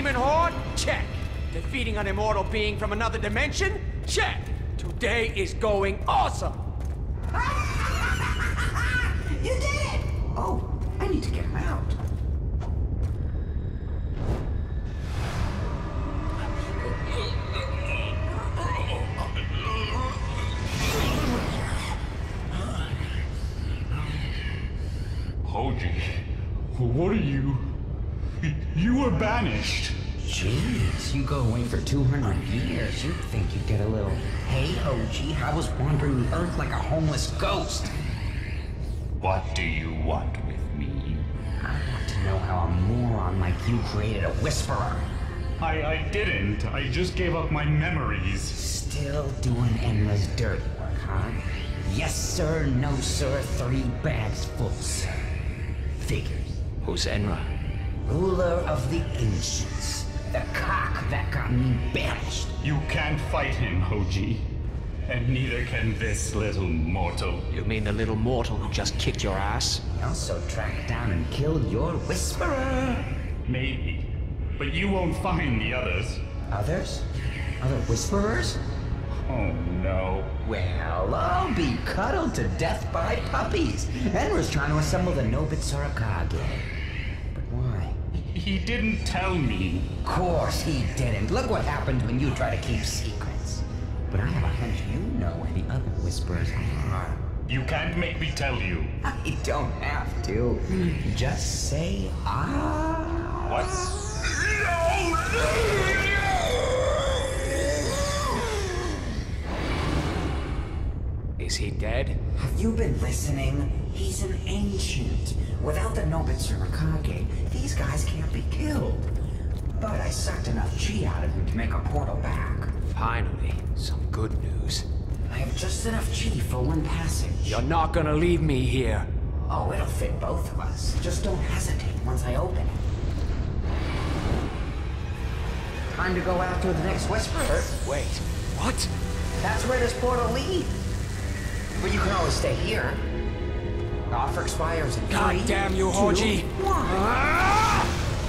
demon horde? Check. Defeating an immortal being from another dimension? Check. Today is going awesome. You did it! Oh, I need to get him out. Hoji, what are you? You were banished. Jeez, you go away for 200 years. You'd think you'd get a little, hey, Hoji, I was wandering the earth like a homeless ghost. What do you want with me? I want to know how a moron like you created a Whisperer. I didn't. I just gave up my memories. Still doing Enra's dirty work, huh? Yes, sir, no, sir, 3 bags full, sir. Figures. Who's Enra? Ruler of the Ancients. The cock that got me banished. You can't fight him, Hoji. And neither can this little mortal. You mean the little mortal who just kicked your ass? He also tracked down and killed your Whisperer. Maybe. But you won't find the others. Others? Other Whisperers? Oh no. Well, I'll be cuddled to death by puppies. Enra's trying to assemble the Nobitsura Kage. But why? He didn't tell me. Of course he didn't. Look what happens when you try to keep secrets. But I have a hunch you know where the other Whisperers are. You can't make me tell you. I don't have to. Just say ah. What? Is he dead? Have you been listening? He's an ancient. Without the Nobitsura Kage, these guys can't be killed. But I sucked enough chi out of him to make a portal back. Finally, some good news. I have just enough chi for one passage. You're not gonna leave me here. Oh, it'll fit both of us. Just don't hesitate once I open it. Time to go after the next Whisperer. Wait, what? That's where this portal leads. But you can always stay here. The offer expires in 3, God damn you, 2, Hoji! 1. Ah!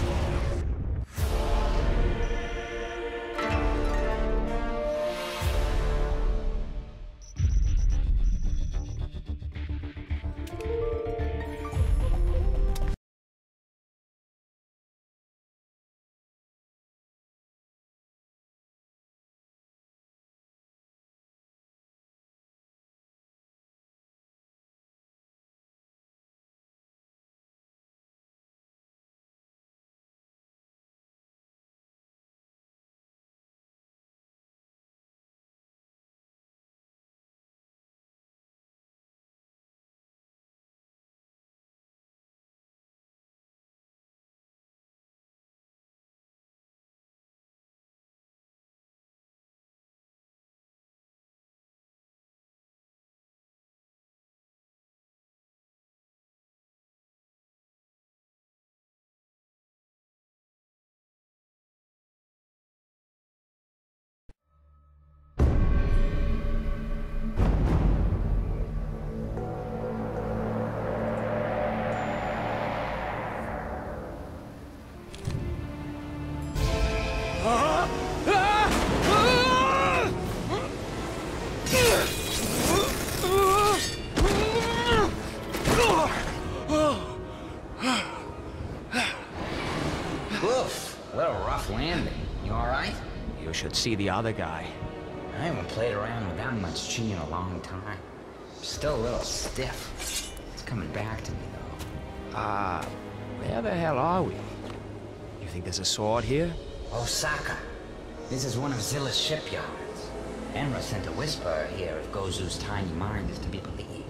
Oof, a little rough landing. You alright? You should see the other guy. I haven't played around with that much chi in a long time. Still a little stiff. It's coming back to me, though. Where the hell are we? You think there's a sword here? Osaka. This is one of Zilla's shipyards. Enra sent a Whisperer here if Gozu's tiny mind is to be believed.